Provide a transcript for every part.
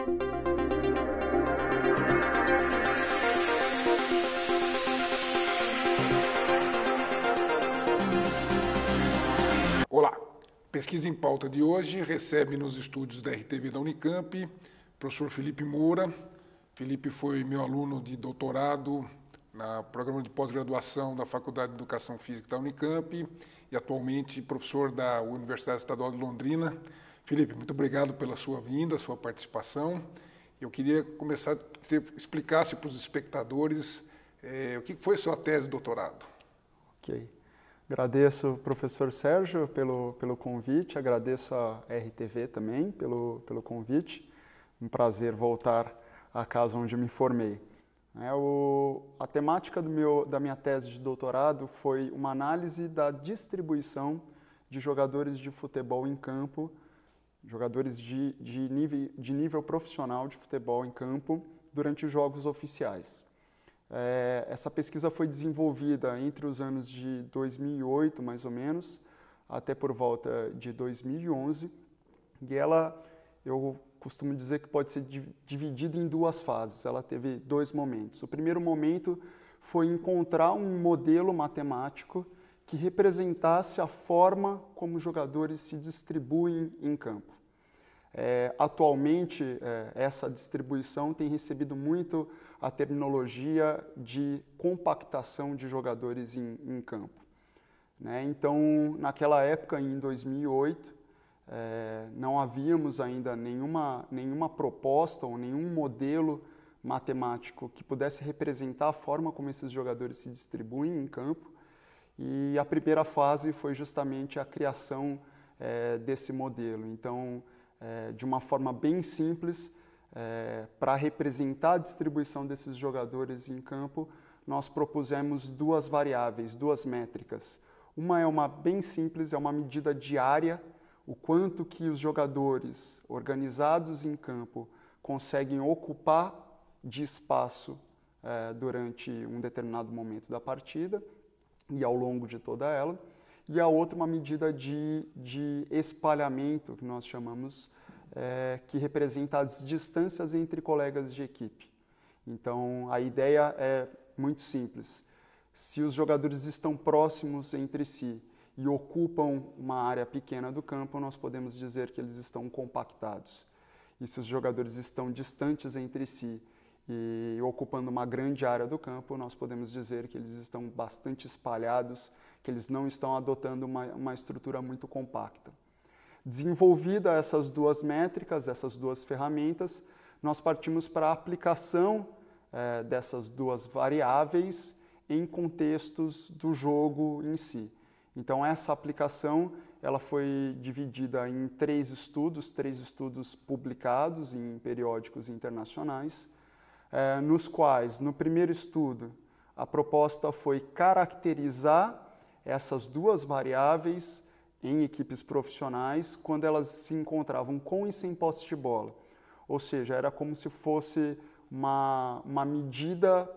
Olá, pesquisa em pauta de hoje recebe nos estúdios da RTV da Unicamp o professor Felipe Moura. Felipe foi meu aluno de doutorado no programa de pós-graduação da Faculdade de Educação Física da Unicamp e atualmente professor da Universidade Estadual de Londrina. Felipe, muito obrigado pela sua vinda, sua participação. Eu queria começar que você explicasse para os espectadores o que foi sua tese de doutorado. Ok. Agradeço, professor Sérgio, pelo convite, agradeço a RTV também pelo convite. Um prazer voltar à casa onde me formei. A temática da minha tese de doutorado foi uma análise da distribuição de jogadores de futebol em campo, jogadores de nível profissional de futebol em campo durante os jogos oficiais. Essa pesquisa foi desenvolvida entre os anos de 2008, mais ou menos, até por volta de 2011, e eu costumo dizer que pode ser dividida em duas fases. Ela teve dois momentos. O primeiro momento foi encontrar um modelo matemático que representasse a forma como os jogadores se distribuem em campo. Atualmente, essa distribuição tem recebido muito a terminologia de compactação de jogadores em campo. Então, naquela época, em 2008, não havíamos ainda nenhuma proposta ou nenhum modelo matemático que pudesse representar a forma como esses jogadores se distribuem em campo. E a primeira fase foi justamente a criação desse modelo. Então, de uma forma bem simples, para representar a distribuição desses jogadores em campo, nós propusemos duas variáveis, duas métricas. Uma bem simples, é uma medida diária, o quanto que os jogadores organizados em campo conseguem ocupar de espaço durante um determinado momento da partida e ao longo de toda ela. E a outra, uma medida de espalhamento, que nós chamamos, que representa as distâncias entre colegas de equipe. Então, a ideia é muito simples. Se os jogadores estão próximos entre si e ocupam uma área pequena do campo, nós podemos dizer que eles estão compactados. E se os jogadores estão distantes entre si e ocupando uma grande área do campo, nós podemos dizer que eles estão bastante espalhados, que eles não estão adotando uma estrutura muito compacta. Desenvolvida essas duas métricas, essas duas ferramentas, nós partimos para a aplicação dessas duas variáveis em contextos do jogo em si. Então, essa aplicação ela foi dividida em três estudos publicados em periódicos internacionais, nos quais, no primeiro estudo, a proposta foi caracterizar essas duas variáveis em equipes profissionais quando elas se encontravam com e sem posse de bola. Ou seja, era como se fosse uma medida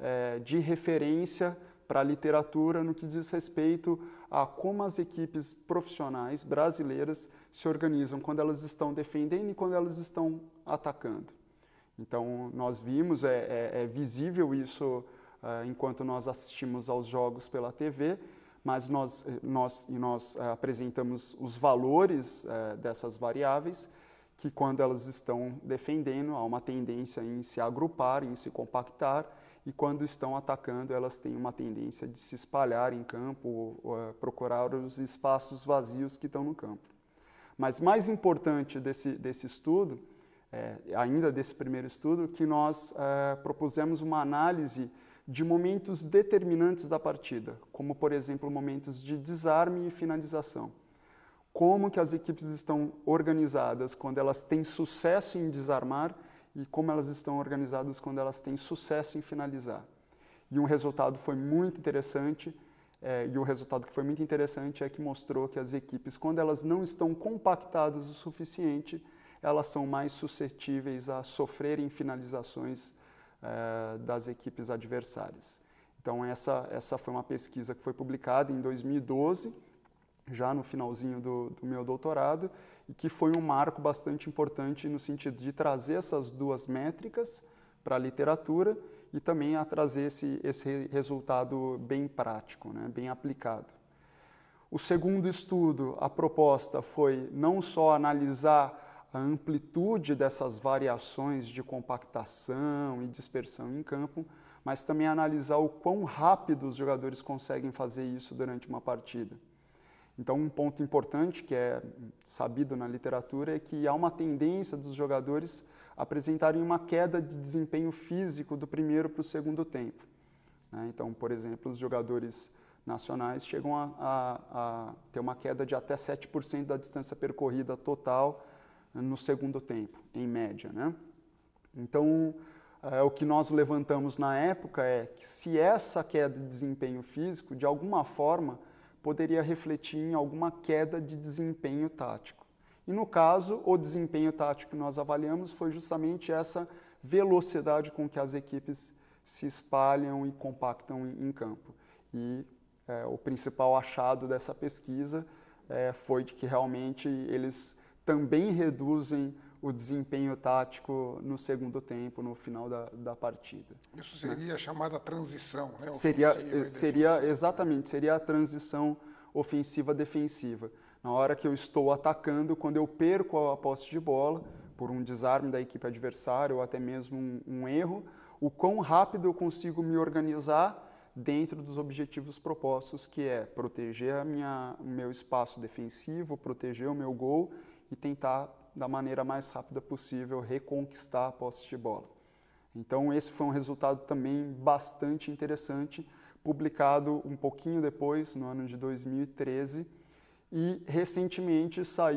de referência para a literatura no que diz respeito a como as equipes profissionais brasileiras se organizam quando elas estão defendendo e quando elas estão atacando. Então, nós vimos, é visível isso enquanto nós assistimos aos jogos pela TV, mas nós apresentamos os valores dessas variáveis, que quando elas estão defendendo, há uma tendência em se agrupar, em se compactar, e quando estão atacando, elas têm uma tendência de se espalhar em campo, procurar os espaços vazios que estão no campo. Mas mais importante desse estudo, ainda desse primeiro estudo, que nós propusemos uma análise de momentos determinantes da partida, como, por exemplo, momentos de desarme e finalização. Como que as equipes estão organizadas quando elas têm sucesso em desarmar e como elas estão organizadas quando elas têm sucesso em finalizar. E um resultado foi muito interessante, é que mostrou que as equipes, quando elas não estão compactadas o suficiente, elas são mais suscetíveis a sofrerem finalizações das equipes adversárias. Então essa foi uma pesquisa que foi publicada em 2012, já no finalzinho do meu doutorado, e que foi um marco bastante importante no sentido de trazer essas duas métricas para a literatura e também a trazer esse resultado bem prático, né, bem aplicado. O segundo estudo, a proposta foi não só analisar a amplitude dessas variações de compactação e dispersão em campo, mas também analisar o quão rápido os jogadores conseguem fazer isso durante uma partida. Então, um ponto importante que é sabido na literatura é que há uma tendência dos jogadores apresentarem uma queda de desempenho físico do primeiro para o segundo tempo. Então, por exemplo, os jogadores nacionais chegam a ter uma queda de até 7% da distância percorrida total no segundo tempo, em média, né? Então, o que nós levantamos na época é que se essa queda de desempenho físico, de alguma forma, poderia refletir em alguma queda de desempenho tático. E no caso, o desempenho tático que nós avaliamos foi justamente essa velocidade com que as equipes se espalham e compactam em campo. E o principal achado dessa pesquisa foi de que realmente eles também reduzem o desempenho tático no segundo tempo, no final da partida. Isso seria a chamada transição, né? Seria a transição ofensiva-defensiva. Na hora que eu estou atacando, quando eu perco a posse de bola, por um desarme da equipe adversária ou até mesmo um erro, o quão rápido eu consigo me organizar dentro dos objetivos propostos, que é proteger o meu espaço defensivo, proteger o meu gol e tentar, da maneira mais rápida possível, reconquistar a posse de bola. Então, esse foi um resultado também bastante interessante, publicado um pouquinho depois, no ano de 2013, e recentemente,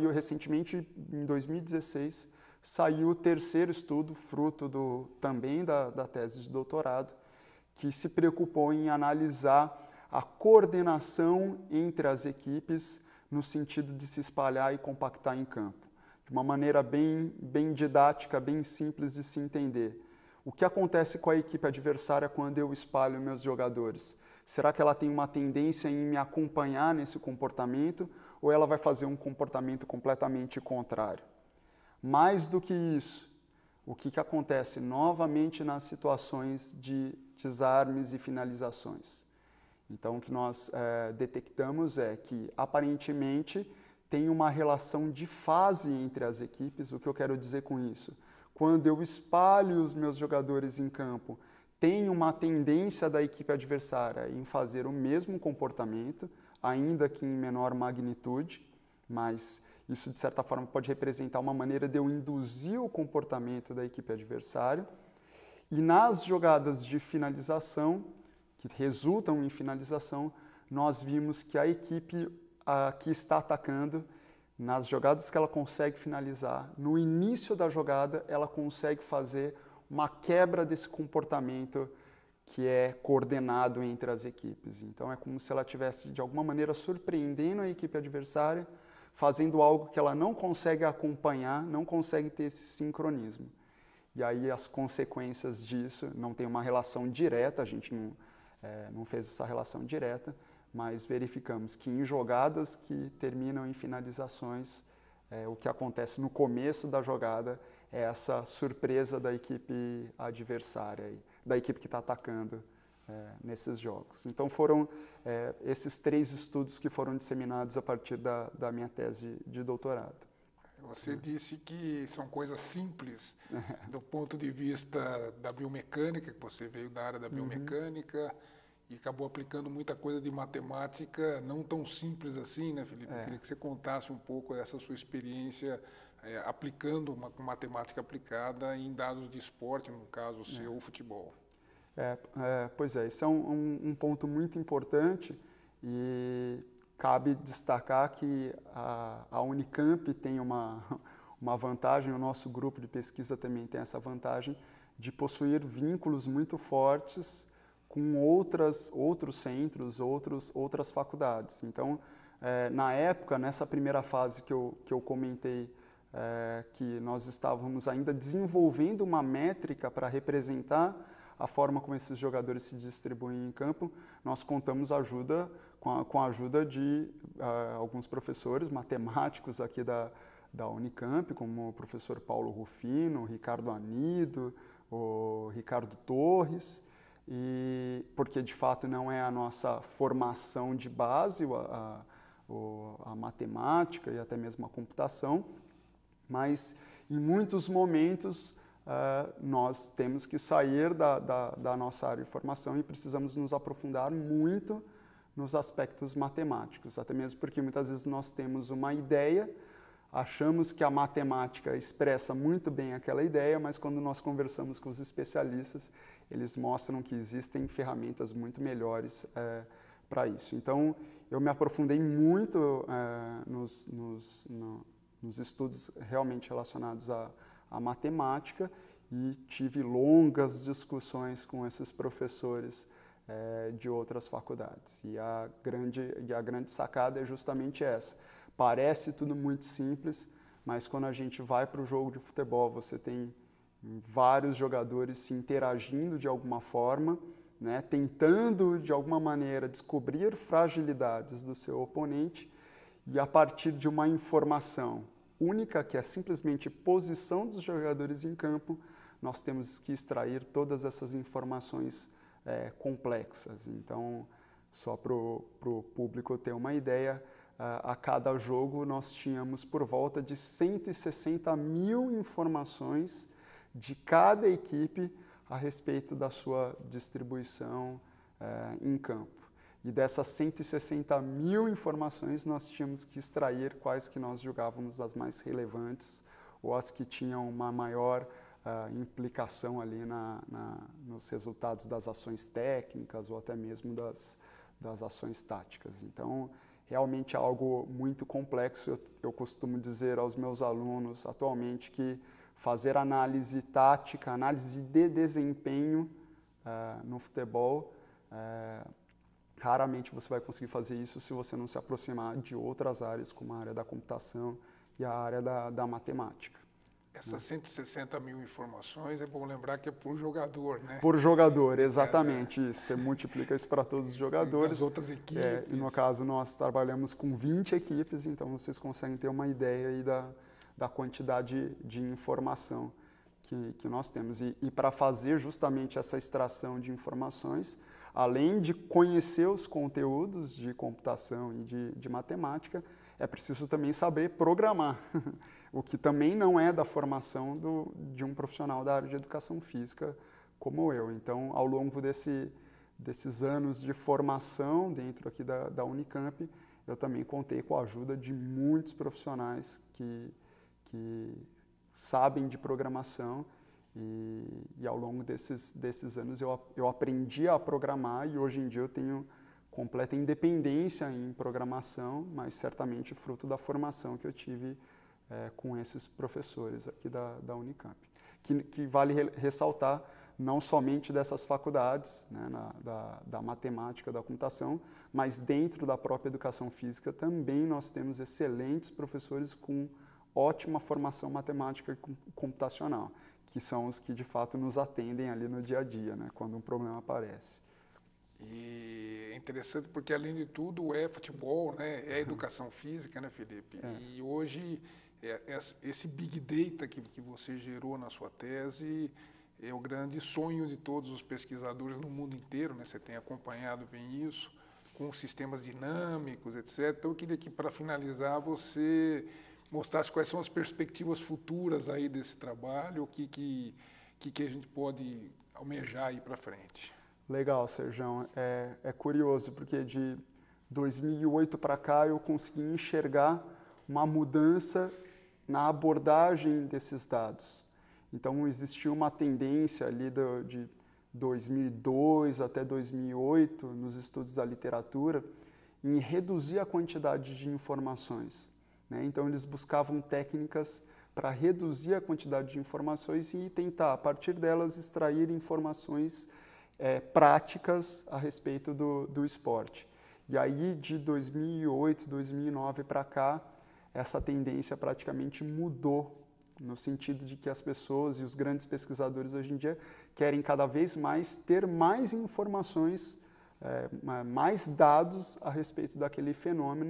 em 2016, saiu o terceiro estudo, fruto também da tese de doutorado, que se preocupou em analisar a coordenação entre as equipes no sentido de se espalhar e compactar em campo. De uma maneira bem didática, bem simples de se entender. O que acontece com a equipe adversária quando eu espalho meus jogadores? Será que ela tem uma tendência em me acompanhar nesse comportamento ou ela vai fazer um comportamento completamente contrário? Mais do que isso, o que acontece novamente nas situações de desarmes e finalizações? Então, o que nós detectamos é que, aparentemente, tem uma relação de fase entre as equipes. O que eu quero dizer com isso? Quando eu espalho os meus jogadores em campo, tem uma tendência da equipe adversária em fazer o mesmo comportamento, ainda que em menor magnitude, mas isso, de certa forma, pode representar uma maneira de eu induzir o comportamento da equipe adversária. E nas jogadas de finalização, que resultam em finalização, nós vimos que a equipe que está atacando, nas jogadas que ela consegue finalizar, no início da jogada, ela consegue fazer uma quebra desse comportamento que é coordenado entre as equipes. Então, é como se ela estivesse, de alguma maneira, surpreendendo a equipe adversária, fazendo algo que ela não consegue acompanhar, não consegue ter esse sincronismo. E aí as consequências disso, não tem uma relação direta, a gente não fez essa relação direta, mas verificamos que em jogadas que terminam em finalizações, o que acontece no começo da jogada é essa surpresa da equipe adversária, da equipe que está atacando nesses jogos. Então foram esses 3 estudos que foram disseminados a partir da minha tese de doutorado. Você disse que são coisas simples do ponto de vista da biomecânica, que você veio da área da biomecânica e acabou aplicando muita coisa de matemática, não tão simples assim, né, Felipe? Eu queria que você contasse um pouco essa sua experiência aplicando matemática aplicada em dados de esporte, no caso o seu, o futebol. Pois é, esse é um ponto muito importante e cabe destacar que a Unicamp tem uma vantagem, o nosso grupo de pesquisa também tem essa vantagem de possuir vínculos muito fortes com outros centros, outras faculdades. Então, na época, nessa primeira fase que eu comentei, que nós estávamos ainda desenvolvendo uma métrica para representar a forma como esses jogadores se distribuem em campo, nós contamos com a ajuda de alguns professores matemáticos aqui da da Unicamp, como o professor Paulo Rufino, o Ricardo Anido, o Ricardo Torres, porque de fato não é a nossa formação de base, a matemática e até mesmo a computação, mas em muitos momentos nós temos que sair da nossa área de formação e precisamos nos aprofundar muito nos aspectos matemáticos, até mesmo porque muitas vezes nós temos uma ideia, achamos que a matemática expressa muito bem aquela ideia, mas quando nós conversamos com os especialistas, eles mostram que existem ferramentas muito melhores para isso. Então, eu me aprofundei muito nos estudos realmente relacionados à matemática e tive longas discussões com esses professores de outras faculdades. E a grande sacada é justamente essa. Parece tudo muito simples, mas quando a gente vai para o jogo de futebol, você tem vários jogadores se interagindo de alguma forma, né, tentando de alguma maneira descobrir fragilidades do seu oponente e a partir de uma informação única, que é simplesmente posição dos jogadores em campo, nós temos que extrair todas essas informações complexas. Então, só para o público ter uma ideia, a cada jogo nós tínhamos por volta de 160 mil informações de cada equipe a respeito da sua distribuição em campo. E dessas 160 mil informações nós tínhamos que extrair quais que nós julgávamos as mais relevantes ou as que tinham uma maior implicação ali nos resultados das ações técnicas ou até mesmo das ações táticas. Então, realmente é algo muito complexo. Eu costumo dizer aos meus alunos atualmente que fazer análise tática, análise de desempenho no futebol, raramente você vai conseguir fazer isso se você não se aproximar de outras áreas, como a área da computação e a área da matemática. Essas 160 mil informações, é bom lembrar que é por jogador, né? Por jogador, exatamente isso. Você multiplica isso para todos os jogadores. Das outras equipes. E no caso, nós trabalhamos com 20 equipes, então vocês conseguem ter uma ideia aí da quantidade de informação que nós temos. E para fazer justamente essa extração de informações, além de conhecer os conteúdos de computação e de matemática, é preciso também saber programar, o que também não é da formação de um profissional da área de educação física como eu. Então, ao longo desses anos de formação dentro aqui da Unicamp, eu também contei com a ajuda de muitos profissionais que sabem de programação e ao longo desses anos eu aprendi a programar e hoje em dia eu tenho completa independência em programação, mas certamente fruto da formação que eu tive com esses professores aqui da Unicamp. Que vale ressaltar não somente dessas faculdades, né, da matemática, da computação, mas dentro da própria educação física também nós temos excelentes professores com ótima formação matemática e computacional, que são os que de fato nos atendem ali no dia a dia, né, quando um problema aparece. E é interessante porque, além de tudo, é futebol, né? É educação física, né, Felipe? E hoje, esse Big Data que você gerou na sua tese é o grande sonho de todos os pesquisadores no mundo inteiro, né? Você tem acompanhado bem isso, com sistemas dinâmicos, etc. Então, eu queria que, para finalizar, você mostrasse quais são as perspectivas futuras aí desse trabalho, o que a gente pode almejar aí para frente. Legal, Serjão. É curioso, porque de 2008 para cá eu consegui enxergar uma mudança na abordagem desses dados. Então, existia uma tendência ali de 2002 até 2008, nos estudos da literatura, em reduzir a quantidade de informações, né? Então, eles buscavam técnicas para reduzir a quantidade de informações e tentar, a partir delas, extrair informações práticas a respeito do esporte. E aí, de 2008, 2009 para cá, essa tendência praticamente mudou, no sentido de que as pessoas e os grandes pesquisadores hoje em dia querem cada vez mais ter mais informações, mais dados a respeito daquele fenômeno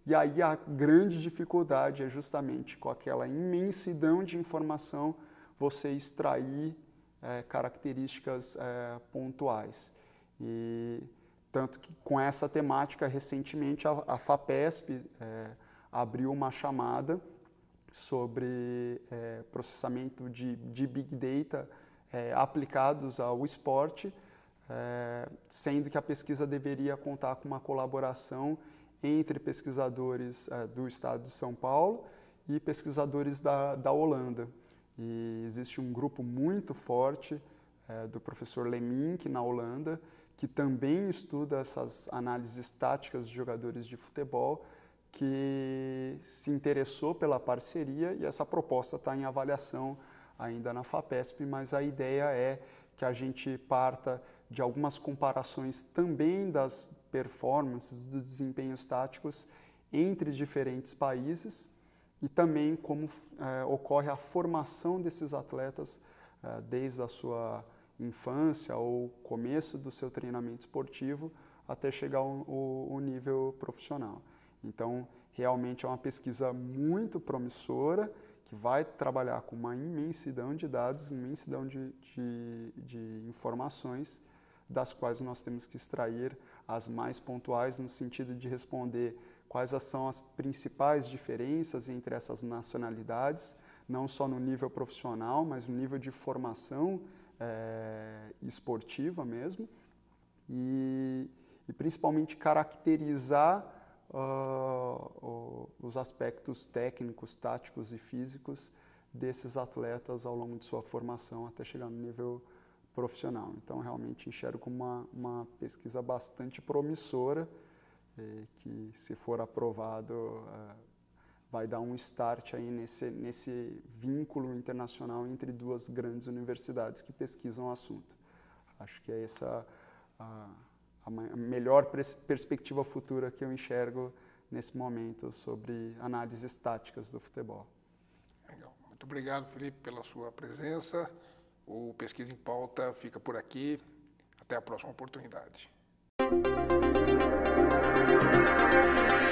E aí a grande dificuldade é justamente com aquela imensidão de informação você extrair características pontuais. E tanto que com essa temática, recentemente, a FAPESP abriu uma chamada sobre processamento de Big Data aplicados ao esporte, sendo que a pesquisa deveria contar com uma colaboração entre pesquisadores do estado de São Paulo e pesquisadores da Holanda. E existe um grupo muito forte do professor Lemink, na Holanda, que também estuda essas análises táticas de jogadores de futebol, que se interessou pela parceria e essa proposta está em avaliação ainda na FAPESP, mas a ideia é que a gente parta de algumas comparações também das performances, dos desempenhos táticos entre diferentes países e também como ocorre a formação desses atletas desde a sua infância ou começo do seu treinamento esportivo até chegar ao nível profissional. Então, realmente é uma pesquisa muito promissora, que vai trabalhar com uma imensidão de dados, uma imensidão de informações, das quais nós temos que extrair as mais pontuais, no sentido de responder quais são as principais diferenças entre essas nacionalidades, não só no nível profissional, mas no nível de formação esportiva mesmo, e principalmente caracterizar os aspectos técnicos, táticos e físicos desses atletas ao longo de sua formação até chegar no nível profissional. Então, realmente enxergo como uma pesquisa bastante promissora, que, se for aprovado, vai dar um start aí nesse vínculo internacional entre duas grandes universidades que pesquisam o assunto. Acho que é essa a melhor perspectiva futura que eu enxergo nesse momento sobre análises táticas do futebol. Legal. Muito obrigado, Felipe, pela sua presença. O Pesquisa em Pauta fica por aqui. Até a próxima oportunidade.